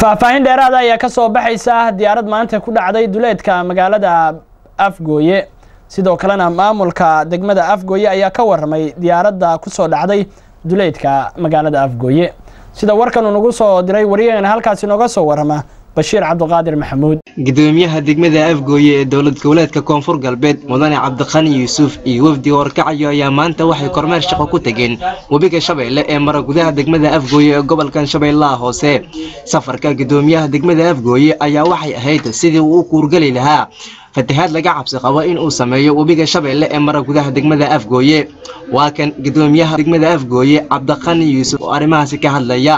faahfaahin dheeraad ah ayaa ka soo baxaysa diyaarad maanta ku dhacday duleedka magaalada Afgooye sidoo kalena maamulka degmada Afgooye ayaa ka warramay diyaaradda ku soo dhacday duleedka magaalada Afgooye sida warkan uu nagu soo diray wariyeen halkaas inooga soo warrama Bashiir Cabdiqaadir Maxamuud gudoomiyaha degmada Afgooye ee dawlad goboleedka Koonfur Galbeed Mudane Cabdiqani Yuusuf iyo wafdi warkacayo ayaa maanta waxay kormeer shaqo ku tageen wabiga Shabeelle ee mara gudaha degmada Afgooye ee gobolkan Shabeellaha Hoose safarka gudoomiyaha degmada Afgooye ayaa waxay ahayd sidii uu ku urgali lahaa fatahaad laga cabsi qabo in uu sameeyo wabiga Shabeelle ee mara gudaha degmada Afgooye waa kan gudoomiyaha degmada Afgooye Cabdiqani Yuusuf oo arrimahaas ka hadlaya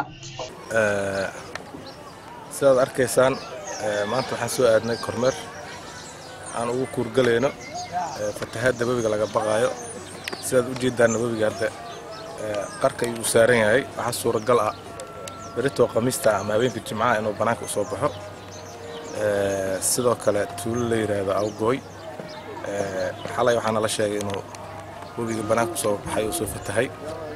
sidaad arkaysaan maanta waxaan soo aadnay kormeer aan ugu kuurgalayno fatahaadda wabiga laga baqaayo sidaad u jeedaan wabiga hadda qarka uu saaran yahay waxa suuragal ah berito khamiista ama habeenka jimcaha inuu banaanka u soo baxo sidoo kale tuulo la yiraahdo Awgooy xalay waxaan la sheegay inuu wabiga banaanka u soo baxay oo soo fatahay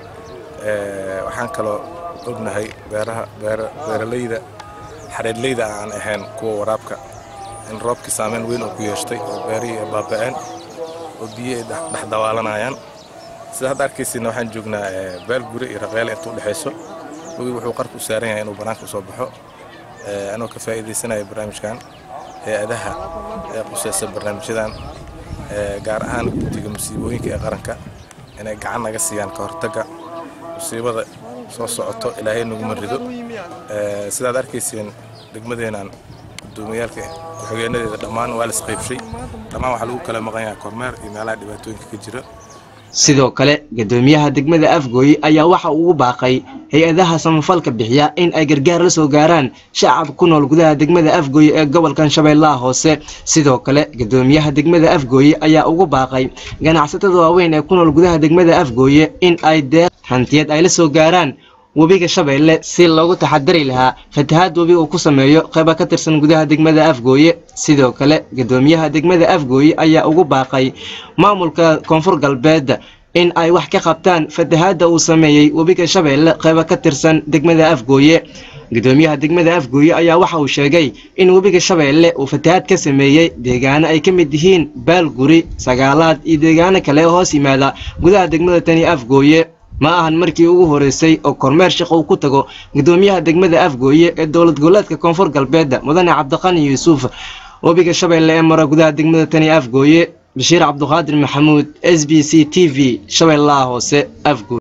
waxaan kaloo ognahay beeralayda xareedleyda aan ahayn kuwa waraabka in roobki saameyn weyn oo ku yeeshtay oo beerihii baaba'een oo biyo dhex dawaalanayaan sida hadda arkaysina waxaan joognaa Baalguri iyo Raqeyle inta u dhaxayso wabiga wuxuu qarku u saaran yahay inuu banaanka u soo baxo anoo ka faa'iideysanayo barnaamijkan hay'adaha qusaysa barnaamijyadan gaar ahaan guddiga musiibooyinka ee qaranka inay gacan naga siiyaan ka hortagga musiibada soo socoto ilaahay nagu marido sidaad arkayseen degmadeenan gudoomiyaalka xogeenadeeda dhammaan waa la isqaybshay dhammaan waxa lagu kala maqan yahay kormeer iyo meelaha dhibaatooyinka ka jira sidoo kale gudoomiyaha degmada Afgooye ayaa waxa uu baaqay hay'adaha samafalka bixiya in ay gargaar la soo gaaraan shacabka ku nool gudaha degmada Afgooye ee gobolkan Shabeellaha Hoose sidoo kale gudoomiyaha degmada Afgooye ayaa ugu baaqay ganacsatada waaweyn ee ku nool gudaha degmada Afgooye in ay deeq hantiyad ay la soo gaaraan wabiga Shabeelle si loogu taxadari lahaa fatahaad wabiga uu ku sameeyo qayb ka tirsan gudaha degmada Afgooye sidoo kale gudoomiyaha degmada Afgooye ayaa ugu baaqay maamulka Koonfur Galbeed in ay wax ka qabtaan fatahaadda uu sameeyay wabiga Shabeelle qayb ka tirsan degmada Afgooye gudoomiyaha degmada Afgooye ayaa waxa uu sheegay in wabiga Shabeelle uu fatahaad ka sameeyay deegaano ay ka mid yihiin Baalguri Sagaalaad iyo deegaano kale oo hoos yimaada gudaha degmada tani Afgooye ma ahan markii ugu horeysay oo kormeer shaqo uu ku tago gudoomiyaha degmada Afgooye ee dawlad goboleedka Koonfur Galbeed Mudane Cabdiqani Yuusuf wabiga Shabeelle ee mara gudaha degmada tani Afgooye Bashiir Cabdiqaadir Maxamuud SBC TV Shabeellaha Hoose Afgooye